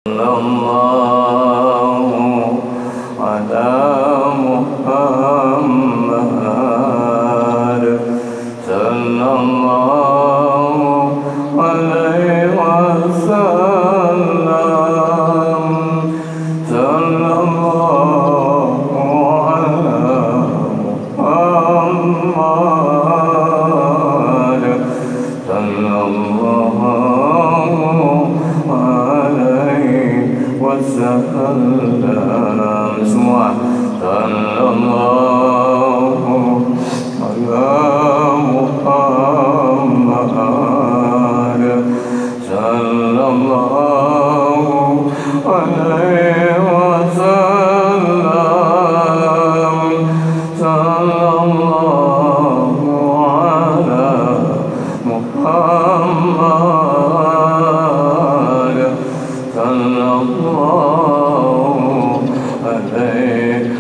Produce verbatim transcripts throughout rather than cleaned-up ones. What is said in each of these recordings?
Sallallahu ala Muhammad sallallahu alaihi wasallam sallallahu ala Muhammad sallallahu alaihi wasallam. Semua sallallahu ala Muhammad sallallahu alaihi wasallam sallallahu ala Muhammad sallallahu alaihi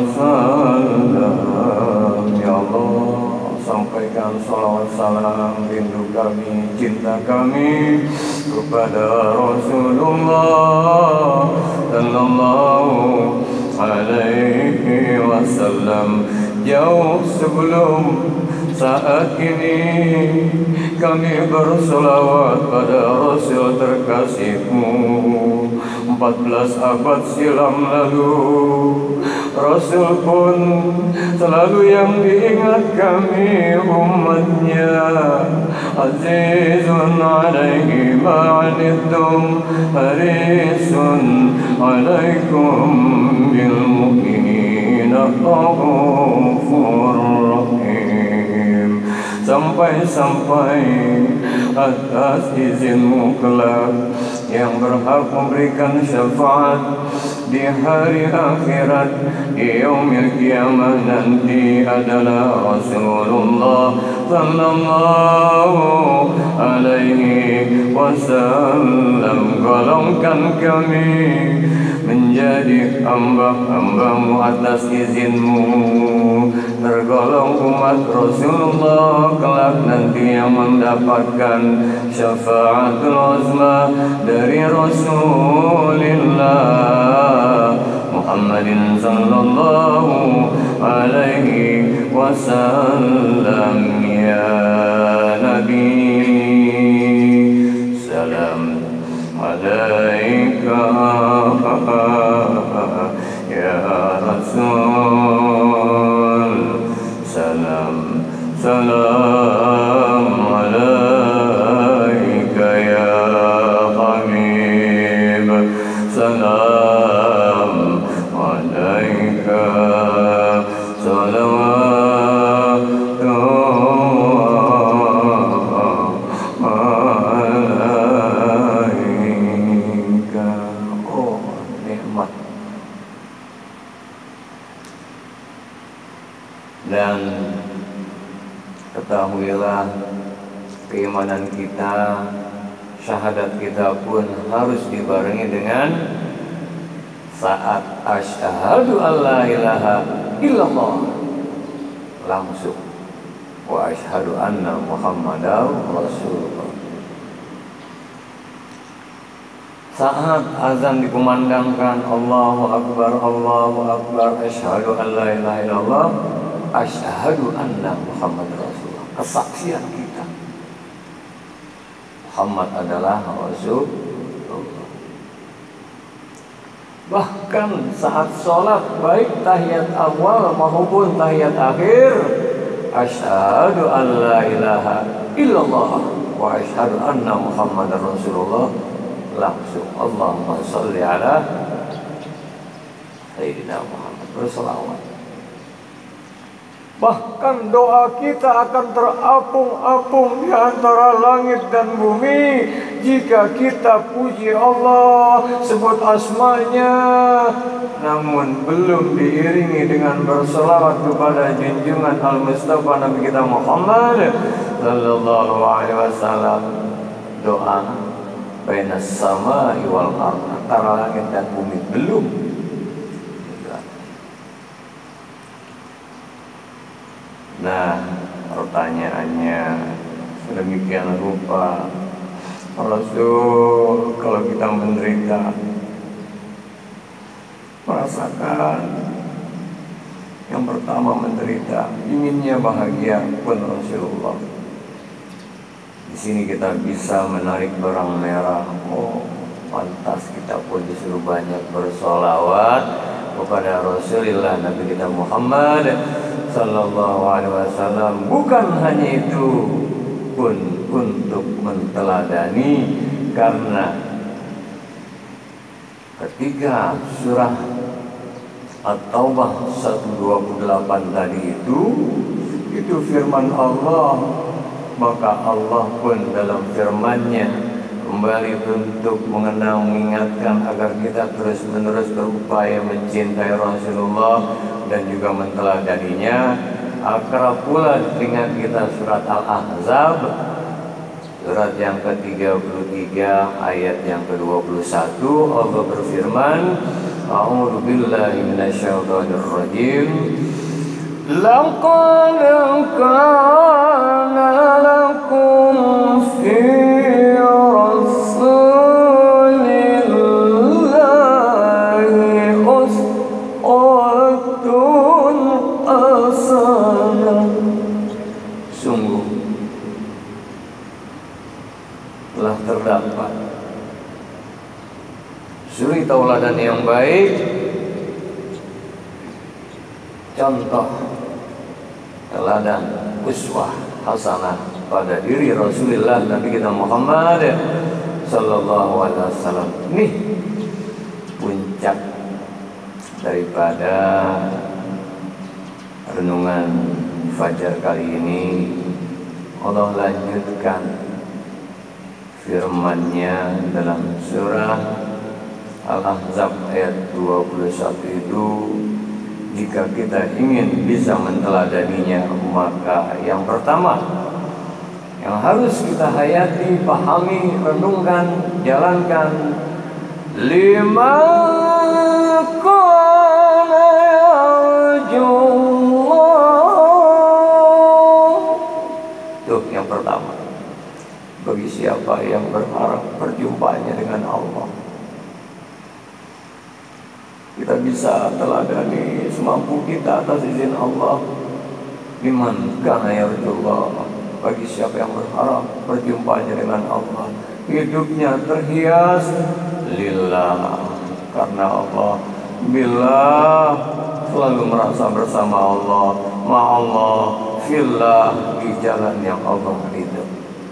wasallam. Ya Allah, sampaikan salawat salam rindu kami, cinta kami kepada Rasulullah sallallahu alaihi wasallam. Jauh sebelum saat ini kami bersolawat pada Rasul terkasihmu. Empat belas abad silam lalu Rasul pun selalu yang diingat kami umatnya. Azizun alaihi ma'anittum harisun alaikum bil mu'minina raufur rahim. Sampai-sampai atas izinmu kelak yang berhak memberikan syafaat di hari akhirat, di yaumil qiyamah nanti adalah Rasulullah sallallahu alaihi wasallam. Golongkan kami menjadi hamba-hambamu atas izinmu, tergolong umat Rasulullah kelak nanti yang mendapatkan syafaatul uzma dari Rasulullah Muhammadin sallallahu alaihi wasallam. Ya Nabi, salam alaika, ya Rasul, salam salam alaika, ya Habib, salam alaika, salawatullah alaika. Oh, nikmat. Dan ketahuilah, keimanan kita, syahadat kita pun harus dibarengi dengan saat asyhadu alla ilaha illallah, langsung wa asyhadu anna muhammadar rasulullah. Saat azan dikumandangkan, Allahu akbar, Allahu akbar, asyhadu alla ilaha illallah, asyhadu anna muhammadar rasulullah. Kesaksian kita Muhammad adalah Rasulullah. Bahkan saat sholat, baik tahiyat awal maupun tahiyat akhir, asyhadu an la ilaha illallah wa asyhadu anna muhammadar rasulullah, langsung Allahumma sholli ala sayyidina Muhammad, berselawat. Bahkan doa kita akan terapung-apung di antara langit dan bumi jika kita puji Allah, sebut asmanya, namun belum diiringi dengan berselawat kepada junjungan al-Mustafa Nabi kita Muhammad sallallahu alaihi wasallam. Doa bainas samai wal ardh, antara langit dan bumi belum. Nah, pertanyaannya sedemikian rupa, Rasul, kalau kita menderita merasakan. Yang pertama menderita, inginnya bahagia pun Rasulullah. Di sini kita bisa menarik barang merah. Oh, pantas kita pun disuruh banyak bersolawat kepada Rasulullah Nabi kita Muhammad Sallallahu Alaihi Wasallam. Bukan hanya itu pun untuk menteladani, karena ketika surah At-Taubah seratus dua puluh delapan tadi itu itu firman Allah, maka Allah pun dalam firman-Nya kembali untuk mengenang, mengingatkan agar kita terus-menerus berupaya mencintai Rasulullah dan juga menteladaninya. Akrab pula di telinga kita surat Al-Ahzab, surat yang ke tiga puluh tiga ayat yang ke dua puluh satu. Allah berfirman, A'udzu billahi minasyaitonir rajim. Laqad kana lakum fi rasulillahi uswatun hasanah. Sungguh telah terdapat suri tauladan yang baik, contoh teladan uswah hasanah pada diri Rasulullah Nabi kita Muhammad Sallallahu Alaihi Wasallam. Ini puncak daripada renungan fajar kali ini. Allah lanjutkan firman-Nya dalam surah Al-Ahzab ayat dua puluh satu itu, jika kita ingin bisa menteladaninya, maka yang pertama yang harus kita hayati, pahami, renungkan, jalankan, lima kana yarjullah. Tuh yang pertama, bagi siapa yang berharap perjumpaannya dengan Allah. Kita bisa teladani semampu kita atas izin Allah. Liman kana yarjullah, bagi siapa yang berharap perjumpaannya dengan Allah, hidupnya terhias lillah, karena Allah. Billah, selalu merasa bersama Allah, ma'allah, fillah, di jalan yang Allah ridho.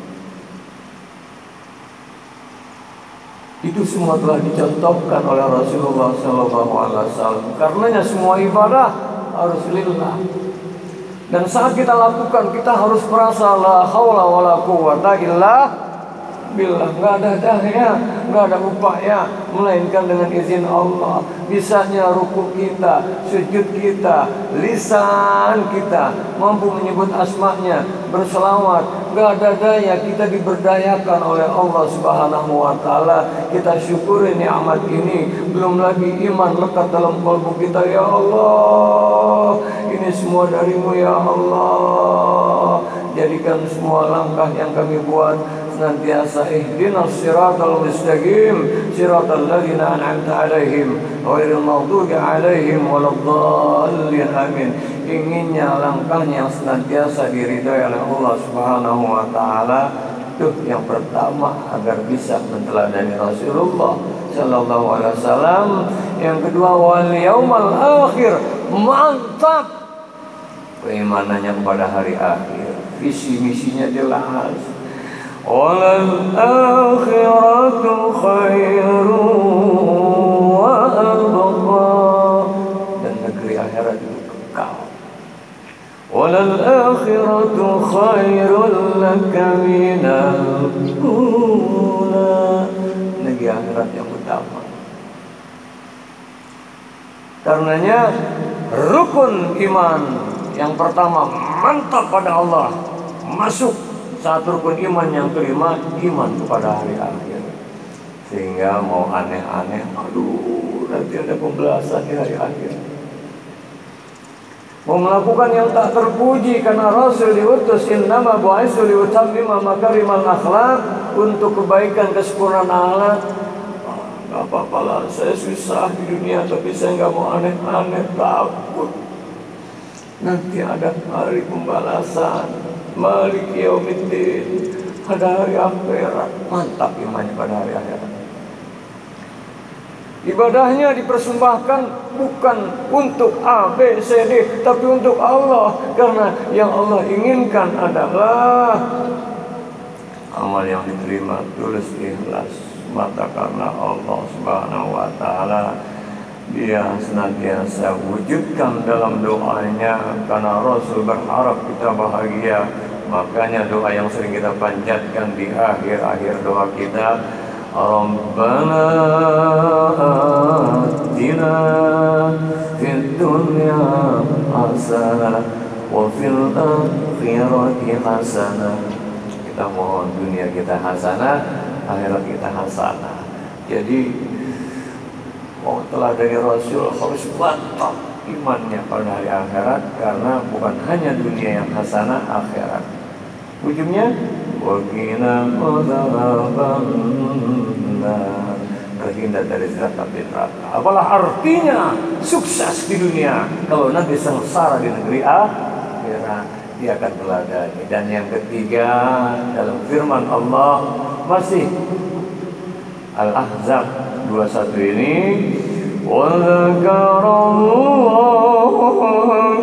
Itu semua telah dicontohkan oleh Rasulullah Sallallahu Alaihi Wasallam. Karenanya semua ibadah harus lillah. Dan saat kita lakukan, kita harus merasa la haula wala quwwata illa billah. Nggak ada daya, nggak ada upaya, melainkan dengan izin Allah. Bisanya ruku kita, sujud kita, lisan kita mampu menyebut asma-Nya, berselawat. Nggak ada daya, kita diberdayakan oleh Allah Subhanahu wa Ta'ala. Kita syukuri nikmat ini. Belum lagi iman lekat dalam kalbu kita. Ya Allah, ini semua dari-Mu ya Allah. Jadikan semua langkah yang kami buat senantiasa ihdinas siratal mustaqim, siratal ladzina an'amta 'alaihim ghairil maghdubi 'alaihim waladdallin. Amin. Inginnya langkahnya yang senantiasa diridhai oleh Allah Subhanahu wa Ta'ala. Itu yang pertama, agar bisa menteladani Rasulullah Sallallahu Alaihi Wasallam. Yang kedua, wal yaumal akhir, mantap keimanannya kepada hari akhir. Visi misinya jelas. Walal akhiratu khairu wa abqa, dan negeri akhirat itu kekal. Walal akhiratu khairul laka minal ula, negeri akhirat yang utama. Karenanya rukun iman yang pertama, mantap pada Allah, masuk. Saat rukun iman yang kelima, iman kepada hari akhir. Sehingga mau aneh-aneh, aduh, nanti ada pembelasan di hari akhir. Mau melakukan yang tak terpuji, karena Rasul diutus innama bu'itsu liutammima makarimal akhlaq, untuk kebaikan kesempurnaan akhlak. Gak apa-apa lah, saya susah di dunia, tapi saya nggak mau aneh-aneh, takut nanti ada hari pembalasan, Malik Yaumiddin, ada hari akhirat. Mantap imannya pada hari akhirat. Ibadahnya dipersembahkan bukan untuk A, B, C, D, tapi untuk Allah. Karena yang Allah inginkan adalah amal yang diterima tulus ikhlas mata karena Allah Subhanahu wa taala. Dia senantiasa wujudkan dalam doanya, karena Rasul berharap kita bahagia. Makanya doa yang sering kita panjatkan di akhir-akhir doa kita, Rabbana atina fid dunya hasanah wa fil akhirati hasanah. Kita mohon dunia kita hasanah, akhirat kita hasanah. Jadi mau telah dari Rasul harus mantap imannya pada hari akhirat, karena bukan hanya dunia yang hasanah, akhirat. Ujungnya waqina adzabannar, terhindar dari siksa api neraka. Apalah artinya sukses di dunia kalau nanti sengsara di negeri akhirat? Dia akan teladani. Dan yang ketiga, dalam firman Allah masih Al-Ahzab dua puluh satu ini, wa dzakarallaha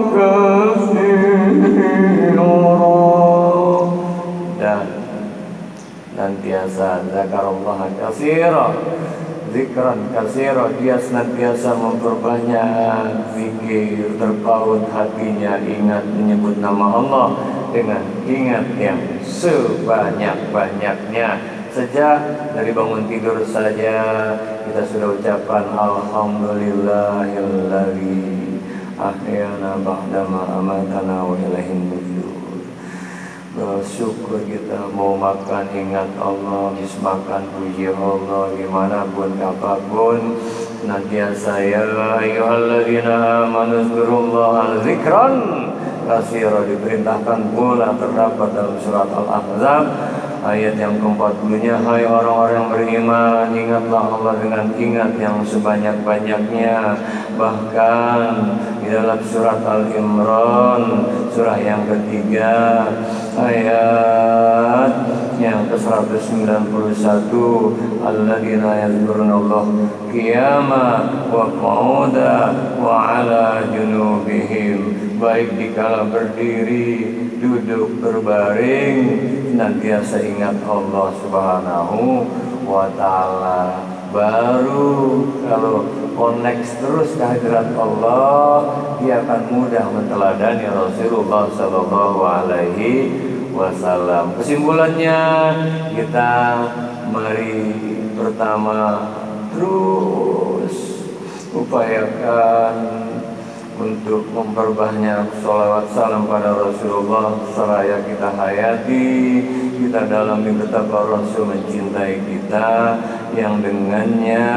katsiran, dan nantiasa dzakarallaha katsiran, zikran katsira, dia senantiasa memperbanyak zikir, terpaut hatinya ingat menyebut nama Allah dengan ingat yang sebanyak-banyaknya. Sejak dari bangun tidur saja kita sudah ucapkan alhamdulillahilladzi ahyana ba'dama amatana wa ilaihin nusyur. Bersyukur kita, mau makan ingat Allah, habis makan puji Allah, dimanapun apapun senantiasa ya ayyuhalladzina amanu dzkurullaha dzikran katsira, diperintahkan pula terdapat dalam surat Al-Ahzab ayat yang keempat puluh-nya, hai orang-orang yang beriman, ingatlah Allah dengan ingat yang sebanyak-banyaknya. Bahkan di dalam surat Al-Imran, surah yang ketiga, ayat yang ke seratus sembilan puluh satu, alladzina yadhkurunallah qiyama wa qu'uda wa ala junubihim, baik dikala berdiri, duduk, berbaring, senantiasa ingat Allah Subhanahu wa ta'ala. Baru kalau connect terus kehadirat Allah, dia akan mudah menteladani Rasulullah sallallahu alaihi wasallam. Kesimpulannya, kita mari pertama terus upayakan untuk memperbanyak sholawat salam pada Rasulullah seraya kita hayati, kita dalami betapa Rasul mencintai kita, yang dengannya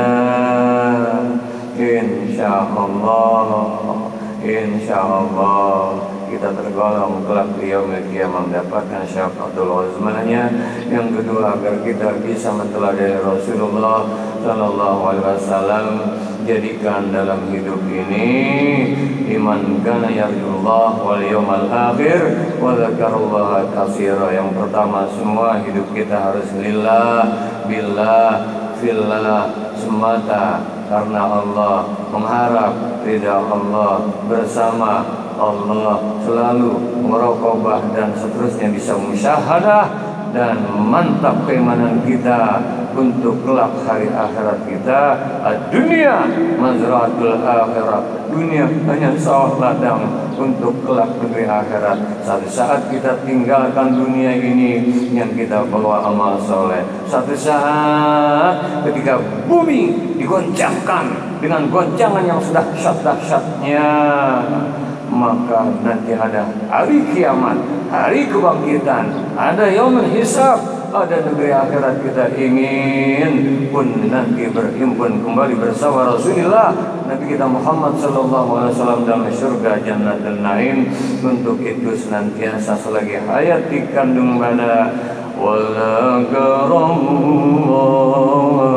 insyaallah insyaallah kita tergolong kelak di yaumil qiyamah mendapatkan syafaatul uzmanya. Yang kedua, agar kita bisa menteladani Rasulullah sallallahu alaihi wasallam, jadikan dalam hidup ini iman kana yarjullah wal yawmal akhir wa dzakarallaha katsira. Yang pertama, semua hidup kita harus lillah, billah, fillah, semata karena Allah, mengharap ridha Allah, bersama Allah, selalu meraqabah dan seterusnya, bisa musyahadah dan mantap keimanan kita untuk kelak hari akhirat kita. Dunia mazratul akhirat, dunia hanya sawah ladang untuk kelak negeri akhirat. Satu saat kita tinggalkan dunia ini yang kita bawa amal soleh. Satu saat ketika bumi digoncangkan dengan goncangan yang sudah dahsyat-dahsyatnya, maka nanti ada hari kiamat, hari kebangkitan, ada yaumul hisab, ada negeri akhirat. Kita ingin pun nanti berhimpun kembali bersama Rasulullah Nabi kita Muhammad sallallahu alaihi wasallam dalam surga Jannatul Naim. Untuk itu senantiasa selagi hayat dikandung pada وذكر الله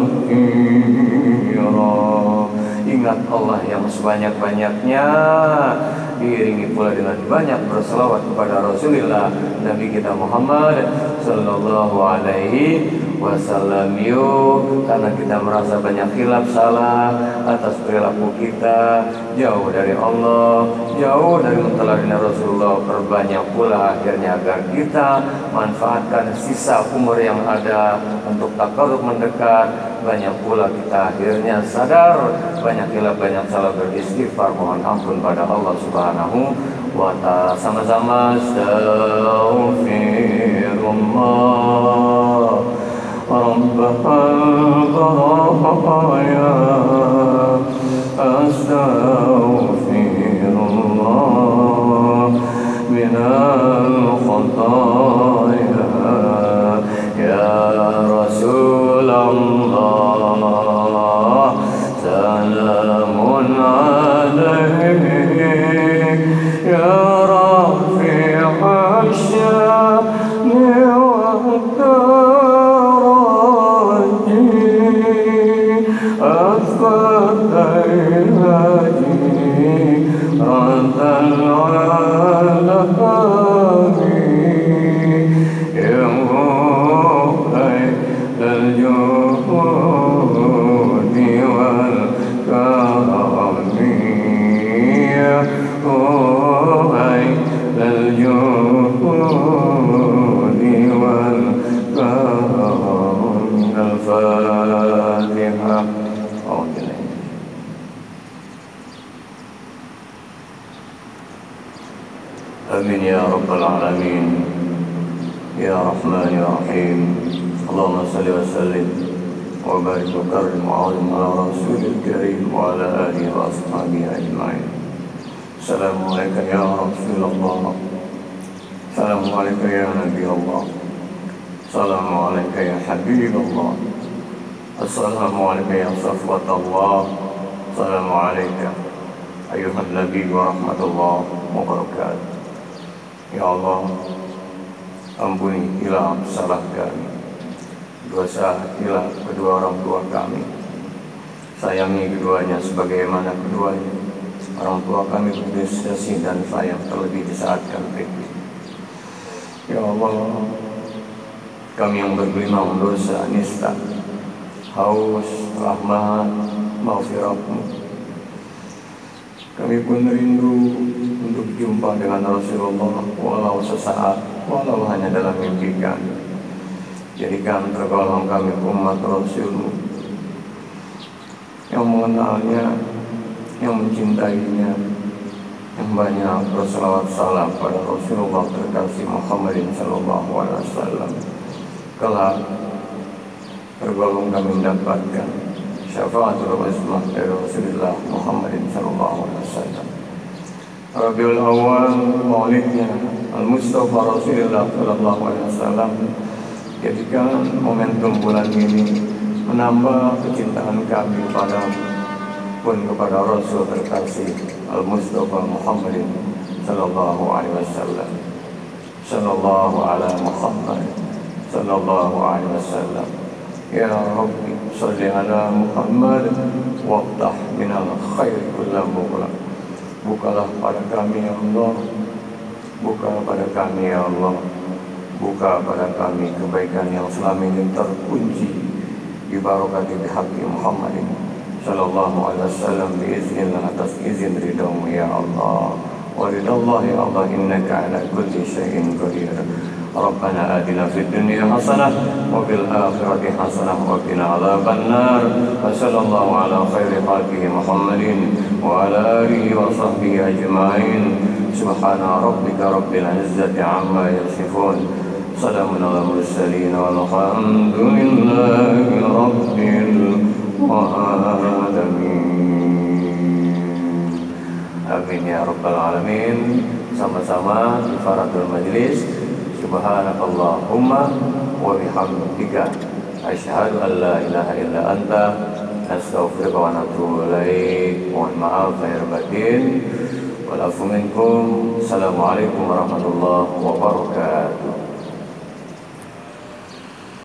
كثيرا. Ingat Allah yang sebanyak-banyaknya, diiringi pula dengan banyak berselawat kepada Rasulullah Nabi kita Muhammad sallallahu alaihi wasallam. Yuk, karena kita merasa banyak khilaf salah atas perilaku kita, jauh dari Allah, jauh dari menteladani Rasulullah, perbanyak pula akhirnya agar kita manfaatkan sisa umur yang ada untuk takarrub mendekat. Banyak pula kita akhirnya sadar banyak khilaf, banyak salah, beristighfar, mohon ampun pada Allah Subhanahu wa ta'ala. Sama-sama astaghfirullah rabbal baraya, astaghfirullah minal khataya, ya Rasulullah salamun alaik, ya rafi'al sya'ni wad daraji, afatai haji radal alami, ya mu'ay dal juhudi wal karami, ya mu'ay dal juhudi wal karami. Al-Fatihah. Amin ya rabbal alamin, ya rahman ya rahim. Allahumma salli wa sallim wa barik wa karim wa alim ala rasulil karim wa ala alihi wa ashabihi ajma'in. Assalamualaikum ya Rasulullah, assalamualaikum ya Nabi Allah, assalamualaikum ya Habib Allah, assalamualaikum ya Safwat Allah, assalamualaikum ayuhan Nabi wa rahmatullah wa barakatuh. Ya Allah, ampuni hilaf salah kami, dosa hilaf kedua orang tua kami. Sayangi keduanya sebagaimana keduanya orang tua kami berbuat kasih dan sayang, terlebih di saat kami pikir. Ya Allah, kami yang bergelimang dosa, nista, haus, rahmat, maghfiratmu. Kami pun rindu untuk jumpa dengan Rasulullah, walau sesaat, walau hanya dalam mimpi kami. Jadikan tergolong kami umat Rasulmu yang mengenalnya, yang mencintainya, yang banyak berselawat salam pada Rasulullah terkasih Muhammadin sallallahu alaihi wasallam. Kelak tergolong kami mendapatkan syafaatul uzma dari Rasulullah Muhammadin sallallahu alaihi wasallam. Rabiul Awal, maulidnya Al-Mustafa Rasulullah sallallahu alaihi wasallam. Jadikan momentum bulan ini menambah kecintaan kami pada pun kepada Rasul terkasih Al-Mustafa Muhammadin sallallahu alaihi wasallam. Sallallahu ala Muhammad sallallahu alaihi wasallam. Ya Rabbi salli ala Muhammad waftah minal khair kullam mughla. Bukalah pada kami ya Allah, buka pada kami ya Allah, buka pada kami kebaikan yang selama ini terkunci di barakati bihaqqi Muhammadin sallallahu alaihi wasallam, biiznillah, atas izin ridhamu ya Allah. Wa ridallah ya Allah, innaka ala kulli syai'in qadir. Rabbana atina fid dunya hasanah wa fil akhirati hasanah wa qina adzaban nar. Wa sallallahu ala khairi khalqihi Muhammadin wa ala alihi wa sahbihi ajma'in. Subhana rabbika rabbil izzati amma yasifun. Salamun ala mursalin walhamdulillahi rabbil alamin. Amin ya rabbal alamin. Sama-sama di faratul majlis. Subhanakallahumma wa bihamdika asyhadu an la ilaha illa anta astaghfiruka wa atubu ilaik. Mohon maaf lahir batin. Walafu minkum. Assalamualaikum warahmatullahi wabarakatuh.